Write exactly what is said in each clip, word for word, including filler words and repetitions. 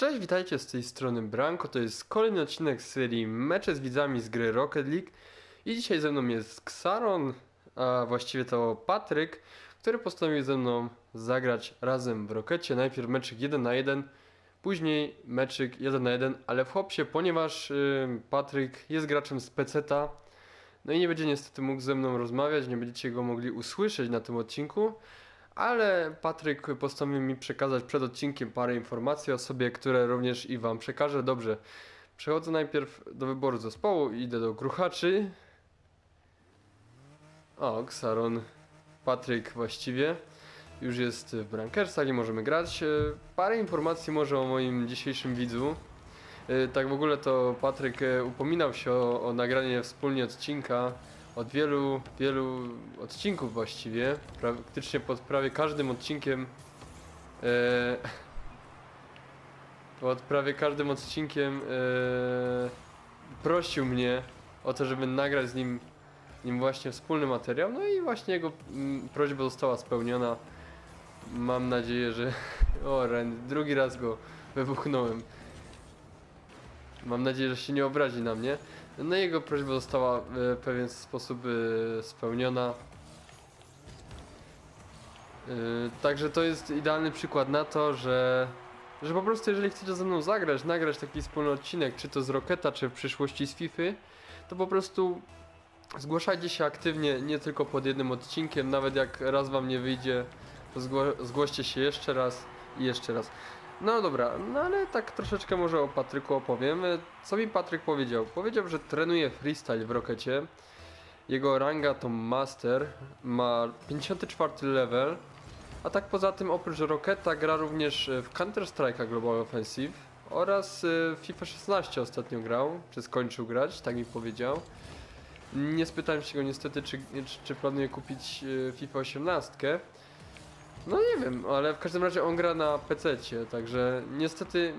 Cześć, witajcie z tej strony Branko, to jest kolejny odcinek z serii Mecze z widzami z gry Rocket League i dzisiaj ze mną jest Xaron, a właściwie to Patryk, który postanowił ze mną zagrać razem w Rockecie. Najpierw meczyk jeden na jeden, później meczyk jeden na jeden, ale w hopsie, ponieważ yy, Patryk jest graczem z peceta, no i nie będzie niestety mógł ze mną rozmawiać, nie będziecie go mogli usłyszeć na tym odcinku. Ale Patryk postanowił mi przekazać przed odcinkiem parę informacji o sobie, które również i wam przekażę. Dobrze, przechodzę najpierw do wyboru zespołu i idę do gruchaczy. O, Xaron, Patryk właściwie już jest w Brankersach i możemy grać. Parę informacji może o moim dzisiejszym widzu. Tak w ogóle to Patryk upominał się o, o nagranie wspólnie odcinka. Od wielu, wielu odcinków właściwie, praktycznie pod prawie każdym odcinkiem e, pod prawie każdym odcinkiem e, prosił mnie o to, żeby nagrać z nim, nim właśnie wspólny materiał, no i właśnie jego m, prośba została spełniona. Mam nadzieję, że... O, Ren, drugi raz go wybuchnąłem. Mam nadzieję, że się nie obrazi na mnie. No i jego prośba została w pewien sposób spełniona. Także to jest idealny przykład na to, że, że po prostu jeżeli chcecie ze mną zagrać, nagrać taki wspólny odcinek, czy to z Rocketa, czy w przyszłości z Fify, to po prostu zgłaszajcie się aktywnie, nie tylko pod jednym odcinkiem, nawet jak raz wam nie wyjdzie, to zgło zgłoście się jeszcze raz i jeszcze raz. No dobra, no ale tak troszeczkę może o Patryku opowiem. Co mi Patryk powiedział? Powiedział, że trenuje freestyle w Rockecie. Jego ranga to Master, ma pięćdziesiąty czwarty level. A tak poza tym oprócz Rocketa gra również w Counter Strike'a Global Offensive oraz w FIFA szesnaście ostatnio grał, czy skończył grać, tak mi powiedział. Nie spytałem się go niestety, czy, czy, czy planuje kupić FIFA osiemnaście. No nie wiem, ale w każdym razie on gra na pececie, także niestety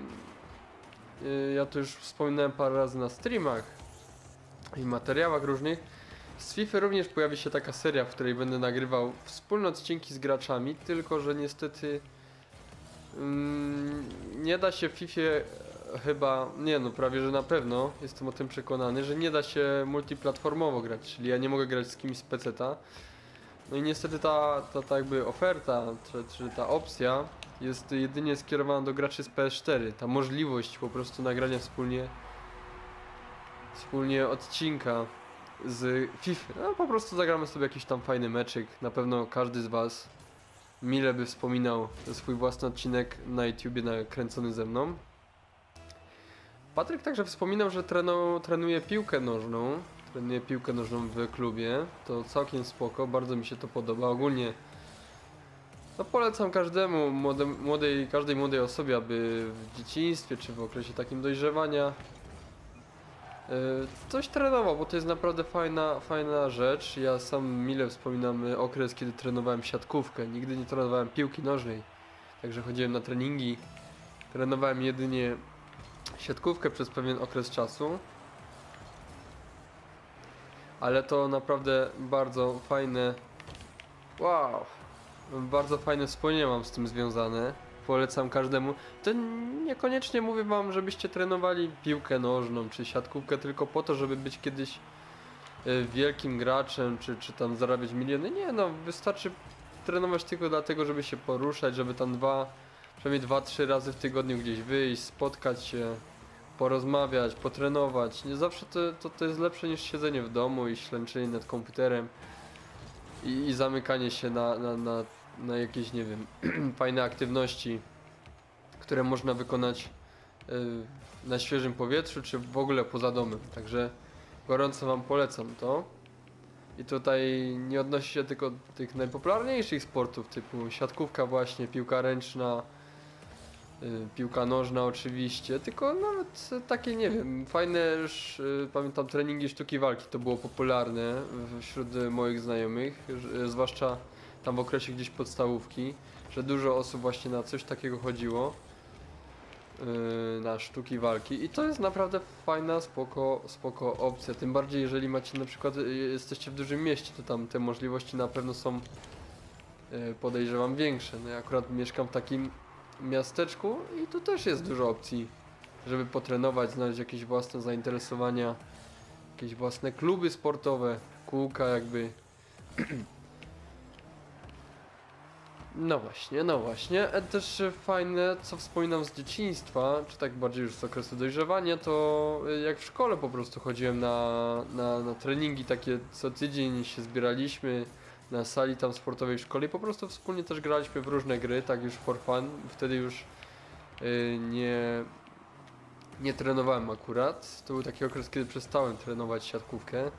yy, ja to już wspominałem parę razy na streamach i materiałach różnych. Z FIFA również pojawi się taka seria, w której będę nagrywał wspólne odcinki z graczami, tylko że niestety yy, nie da się w FIFA chyba, nie no prawie że na pewno, jestem o tym przekonany, że nie da się multiplatformowo grać, czyli ja nie mogę grać z kimś z peceta. No i niestety ta, ta, ta jakby oferta, czy, czy ta opcja jest jedynie skierowana do graczy z P S cztery. Ta możliwość po prostu nagrania wspólnie wspólnie odcinka z FIFA. No po prostu zagramy sobie jakiś tam fajny meczyk. Na pewno każdy z was mile by wspominał swój własny odcinek na YouTubie nakręcony ze mną. Patryk także wspominał, że trenu, trenuje piłkę nożną. Trenuję piłkę nożną w klubie, to całkiem spoko, bardzo mi się to podoba. Ogólnie no polecam każdemu, młode, młodej, każdej młodej osobie, aby w dzieciństwie czy w okresie takim dojrzewania yy, coś trenował, bo to jest naprawdę fajna, fajna rzecz. Ja sam mile wspominam okres, kiedy trenowałem siatkówkę, nigdy nie trenowałem piłki nożnej, także chodziłem na treningi, trenowałem jedynie siatkówkę przez pewien okres czasu. Ale to naprawdę bardzo fajne. Wow! Bardzo fajne wspomnienia mam z tym związane. Polecam każdemu. To niekoniecznie mówię wam, żebyście trenowali piłkę nożną czy siatkówkę tylko po to, żeby być kiedyś wielkim graczem, czy, czy tam zarabiać miliony. Nie no, wystarczy trenować tylko dlatego, żeby się poruszać, żeby tam dwa, przynajmniej dwa, trzy razy w tygodniu gdzieś wyjść, spotkać się, porozmawiać, potrenować. Nie zawsze to, to, to jest lepsze niż siedzenie w domu i ślęczenie nad komputerem i, i zamykanie się na, na, na, na jakieś, nie wiem, fajne aktywności, które można wykonać yy, na świeżym powietrzu, czy w ogóle poza domem. Także gorąco wam polecam to. I tutaj nie odnosi się tylko do tych najpopularniejszych sportów, typu siatkówka właśnie, piłka ręczna, piłka nożna oczywiście, tylko nawet takie, nie wiem, fajne już, y, pamiętam treningi sztuki walki, to było popularne wśród moich znajomych, y, zwłaszcza tam w okresie gdzieś podstawówki, że dużo osób właśnie na coś takiego chodziło, y, na sztuki walki i to jest naprawdę fajna, spoko, spoko opcja, tym bardziej jeżeli macie na przykład, y, jesteście w dużym mieście, to tam te możliwości na pewno są, y, podejrzewam, większe. No ja akurat mieszkam w takim miasteczku i tu też jest dużo opcji, żeby potrenować, znaleźć jakieś własne zainteresowania, jakieś własne kluby sportowe, kółka jakby. No właśnie, no właśnie. E, też e, fajne, co wspominam z dzieciństwa, czy tak bardziej już z okresu dojrzewania, to e, jak w szkole po prostu chodziłem na, na, na treningi takie co tydzień się zbieraliśmy na sali tam sportowej w szkole i po prostu wspólnie też graliśmy w różne gry, tak już for fun. Wtedy już e, nie, nie trenowałem akurat. To był taki okres, kiedy przestałem trenować siatkówkę.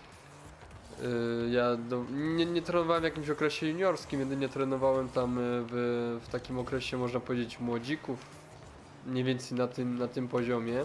Y, Ja do, nie, nie trenowałem w jakimś okresie juniorskim, jedynie trenowałem tam y, w, w takim okresie, można powiedzieć, młodzików, mniej więcej na tym, na tym poziomie.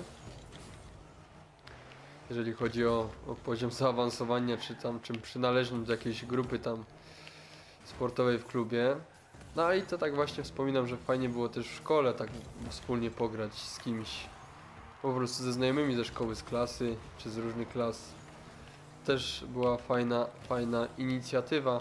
Jeżeli chodzi o, o poziom zaawansowania, czy tam, czy przynależność do jakiejś grupy tam sportowej w klubie. No i to tak właśnie wspominam, że fajnie było też w szkole tak wspólnie pograć z kimś, po prostu ze znajomymi ze szkoły, z klasy, czy z różnych klas. Też była fajna, fajna inicjatywa.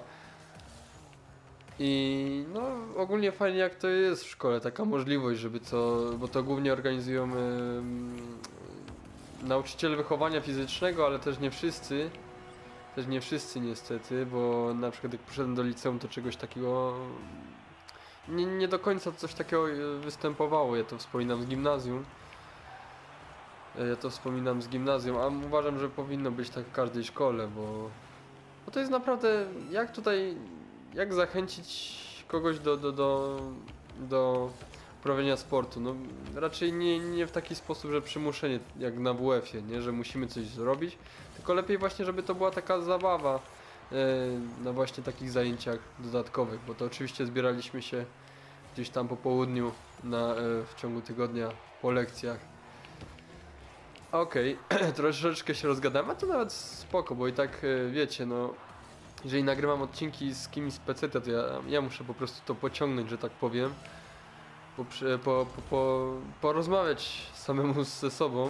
I no ogólnie fajnie jak to jest w szkole, taka możliwość, żeby co, bo to głównie organizują ym, nauczyciele wychowania fizycznego, ale też nie wszyscy, też nie wszyscy niestety, bo na przykład jak poszedłem do liceum, to czegoś takiego nie, nie do końca coś takiego y, występowało. Ja to wspominam z gimnazjum. Y, Ja to wspominam z gimnazjum, a uważam, że powinno być tak w każdej szkole, bo, bo to jest naprawdę, jak tutaj, jak zachęcić kogoś do, do, do, do uprawiania sportu? No raczej nie, nie w taki sposób, że przymuszenie, jak na W F-ie, nie, że musimy coś zrobić, tylko lepiej właśnie, żeby to była taka zabawa yy, na właśnie takich zajęciach dodatkowych, bo to oczywiście zbieraliśmy się gdzieś tam po południu na, yy, w ciągu tygodnia po lekcjach. Okej, troszeczkę się rozgadałem, a to nawet spoko, bo i tak yy, wiecie, no jeżeli nagrywam odcinki z kimś z P C, to ja, ja muszę po prostu to pociągnąć, że tak powiem. Po, przy- po, po, po, porozmawiać samemu ze sobą.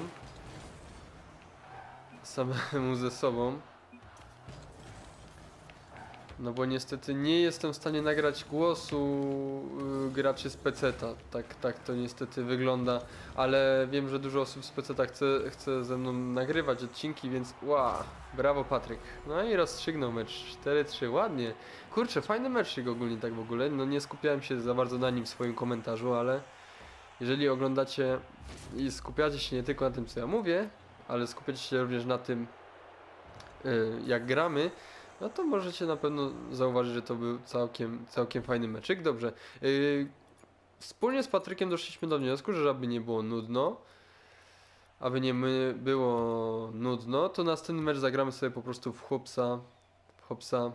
Samemu ze sobą. No bo niestety nie jestem w stanie nagrać głosu y, graczy z peceta. Tak, tak to niestety wygląda. Ale wiem, że dużo osób z peceta chce, chce ze mną nagrywać odcinki, więc ła, brawo Patryk. No i rozstrzygnął mecz cztery trzy, ładnie. Kurczę, fajny mecz ogólnie tak w ogóle. No nie skupiałem się za bardzo na nim w swoim komentarzu, ale jeżeli oglądacie i skupiacie się nie tylko na tym, co ja mówię, ale skupiacie się również na tym, y, jak gramy, no to możecie na pewno zauważyć, że to był całkiem, całkiem fajny meczyk. Dobrze. Yy, wspólnie z Patrykiem doszliśmy do wniosku, że aby nie było nudno, aby nie my było nudno, to następny mecz zagramy sobie po prostu w chłopsa, w chłopsa,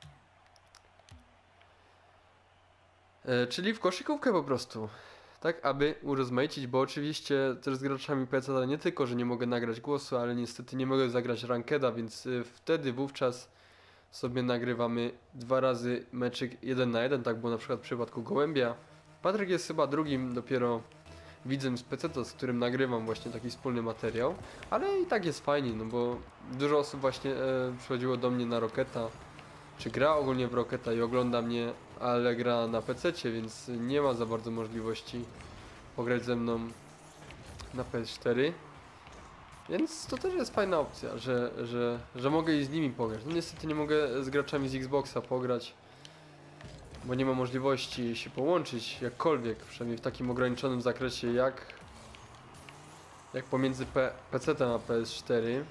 yy, czyli w koszykówkę po prostu. Tak, aby urozmaicić, bo oczywiście też z graczami P C nie tylko, że nie mogę nagrać głosu, ale niestety nie mogę zagrać rankeda, więc yy, wtedy wówczas sobie nagrywamy dwa razy meczyk jeden na jeden, tak było na przykład w przypadku Gołębia. Patryk jest chyba drugim dopiero widzem z peceta, z którym nagrywam właśnie taki wspólny materiał, ale i tak jest fajnie, no bo dużo osób właśnie e, przychodziło do mnie na Rocketa, czy gra ogólnie w Rocketa i ogląda mnie, ale gra na pececie, więc nie ma za bardzo możliwości pograć ze mną na P S cztery. Więc to też jest fajna opcja, że, że, że mogę i z nimi pograć. No niestety nie mogę z graczami z Xboxa pograć, bo nie ma możliwości się połączyć jakkolwiek, przynajmniej w takim ograniczonym zakresie jak, jak pomiędzy P PC-tem a P S cztery.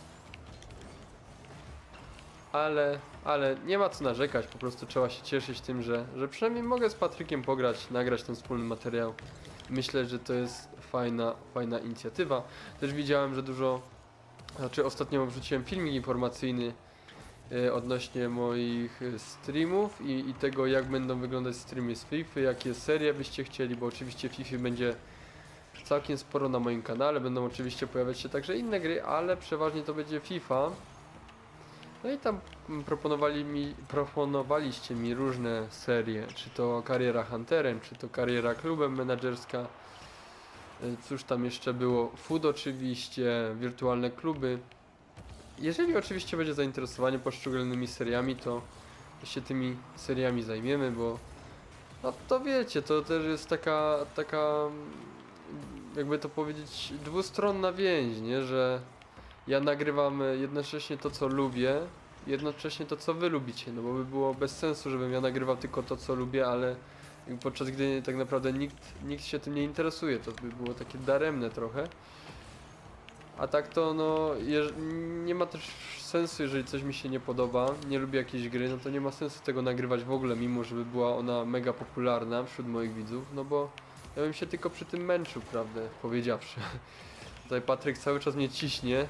Ale, ale nie ma co narzekać, po prostu trzeba się cieszyć tym, że, że przynajmniej mogę z Patrykiem pograć, nagrać ten wspólny materiał. Myślę, że to jest fajna, fajna inicjatywa. Też widziałem, że dużo, znaczy ostatnio wrzuciłem filmik informacyjny e, odnośnie moich e, streamów i, i tego, jak będą wyglądać streamy z FIFA, jakie serie byście chcieli, bo oczywiście FIFA będzie całkiem sporo na moim kanale, będą oczywiście pojawiać się także inne gry, ale przeważnie to będzie FIFA. No i tam proponowali mi, proponowaliście mi różne serie, czy to kariera Hunterem, czy to kariera klubem menadżerska. Cóż tam jeszcze było? Food oczywiście, wirtualne kluby. Jeżeli oczywiście będzie zainteresowanie poszczególnymi seriami, to się tymi seriami zajmiemy, bo No to wiecie, to też jest taka, taka, jakby to powiedzieć, dwustronna więź, nie? Że ja nagrywam jednocześnie to, co lubię, jednocześnie to, co wy lubicie, no bo by było bez sensu, żebym ja nagrywał tylko to, co lubię, ale podczas gdy tak naprawdę nikt, nikt się tym nie interesuje, to by było takie daremne trochę. A tak to no, nie ma też sensu, jeżeli coś mi się nie podoba, nie lubię jakiejś gry, no to nie ma sensu tego nagrywać w ogóle, mimo żeby była ona mega popularna wśród moich widzów, no bo ja bym się tylko przy tym męczył, prawdę powiedziawszy. Tutaj Patryk cały czas mnie ciśnie.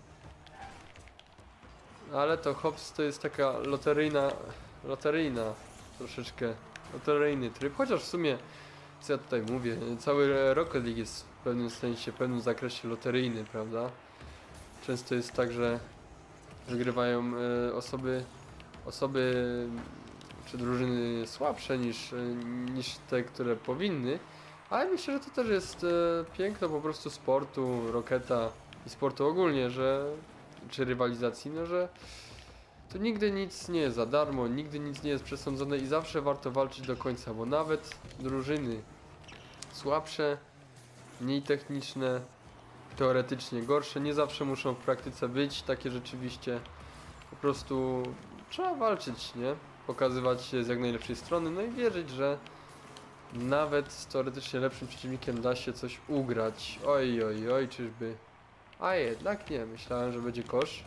Ale to Hops to jest taka loteryjna, loteryjna troszeczkę, loteryjny tryb, chociaż w sumie, co ja tutaj mówię, cały Rocket League jest w pewnym sensie, w pewnym zakresie loteryjny, prawda? Często jest tak, że wygrywają y, osoby, osoby czy drużyny słabsze niż, y, niż te, które powinny, ale myślę, że to też jest y, piękno po prostu sportu, Rocketa i sportu ogólnie, że czy rywalizacji, no że to nigdy nic nie jest za darmo, nigdy nic nie jest przesądzone i zawsze warto walczyć do końca, bo nawet drużyny słabsze, mniej techniczne, teoretycznie gorsze, nie zawsze muszą w praktyce być takie rzeczywiście. Po prostu trzeba walczyć, nie? Pokazywać się z jak najlepszej strony, no i wierzyć, że nawet z teoretycznie lepszym przeciwnikiem da się coś ugrać. Oj, oj, oj, czyżby. A jednak nie, myślałem, że będzie kosz.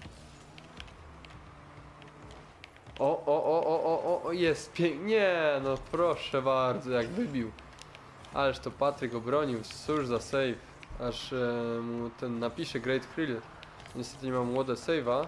O, o, o, o, o, o, jest pięknie. Nie, no proszę bardzo, jak wybił. Ależ to Patryk obronił, cóż za save. Aż e, mu ten napisze Great Krill. Niestety nie mam młode save'a.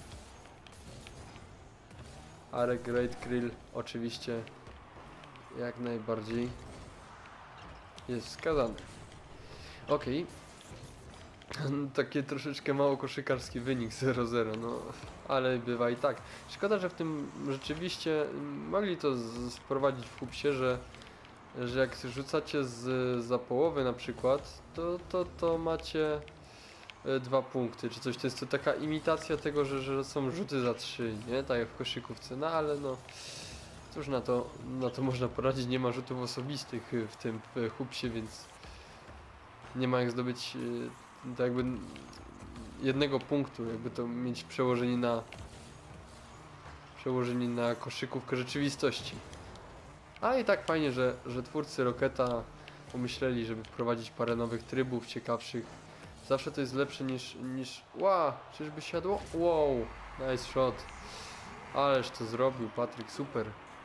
Ale Great Krill oczywiście jak najbardziej jest wskazany. Okej. Okay. Takie troszeczkę mało koszykarski wynik zero zero, no ale bywa i tak. Szkoda, że w tym rzeczywiście mogli to wprowadzić w Hubsie, że, że jak rzucacie z, za połowy na przykład, to, to, to macie dwa punkty czy coś. To jest to taka imitacja tego, że, że są rzuty za trzy, nie? Tak jak w koszykówce, no ale no cóż na to, na to można poradzić, nie ma rzutów osobistych w tym w Hubsie, więc nie ma jak zdobyć tak jakby jednego punktu, jakby to mieć przełożenie na przełożenie na koszykówkę rzeczywistości. A i tak fajnie, że, że twórcy Rocketa pomyśleli, żeby wprowadzić parę nowych trybów ciekawszych. Zawsze to jest lepsze niż, niż... Wow, czyżby siadło? Wow, nice shot. Ależ to zrobił Patryk, super.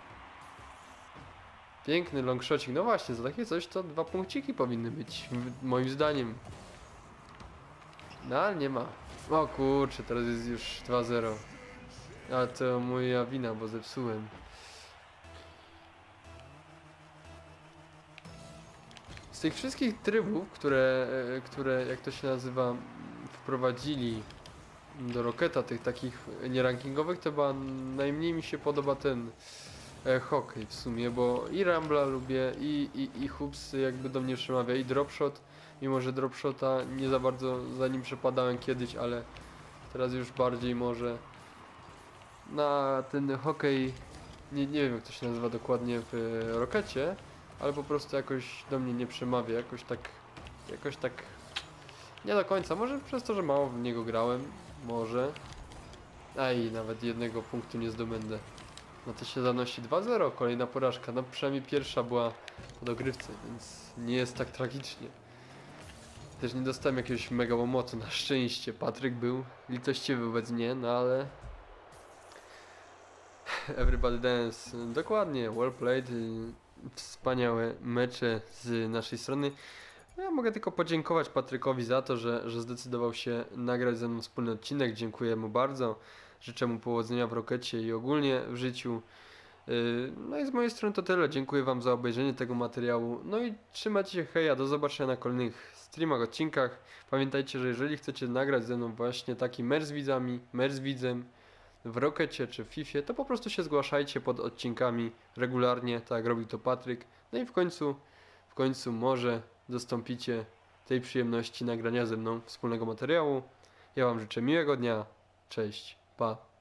Piękny longshotcik. No właśnie, za takie coś to dwa punkciki powinny być, moim zdaniem. No ale nie ma. O kurczę, teraz jest już dwa zero. A to moja wina, bo zepsułem. Z tych wszystkich trybów, które, które jak to się nazywa, wprowadzili do Rocketa, tych takich nierankingowych, to chyba najmniej mi się podoba ten e, hokej w sumie, bo i Rambla lubię, i, i, i Hoops jakby do mnie przemawia, i Dropshot, mimo że Dropshota nie za bardzo za nim przepadałem kiedyś, ale teraz już bardziej może na ten hokej, nie, nie wiem jak to się nazywa dokładnie w Rockecie, ale po prostu jakoś do mnie nie przemawia, jakoś tak, jakoś tak nie do końca, może przez to, że mało w niego grałem, może. Ej, nawet jednego punktu nie zdobędę. No to się zanosi dwa zero, kolejna porażka, no przynajmniej pierwsza była po dogrywce, więc nie jest tak tragicznie. Też nie dostałem jakiegoś mega łomotu, na szczęście. Patryk był litościwy wobec mnie, no ale... Everybody Dance, dokładnie, well played, wspaniałe mecze z naszej strony. Ja mogę tylko podziękować Patrykowi za to, że, że zdecydował się nagrać ze mną wspólny odcinek. Dziękuję mu bardzo. Życzę mu powodzenia w Rockecie i ogólnie w życiu. No i z mojej strony to tyle. Dziękuję wam za obejrzenie tego materiału. No i trzymajcie się, heja, do zobaczenia na kolejnych streamach, odcinkach. Pamiętajcie, że jeżeli chcecie nagrać ze mną właśnie taki mecz z widzami, mecz z widzem w Rockecie czy w Fifie, to po prostu się zgłaszajcie pod odcinkami regularnie, tak jak robił to Patryk. No i w końcu, w końcu może dostąpicie tej przyjemności nagrania ze mną wspólnego materiału. Ja wam życzę miłego dnia. Cześć, pa.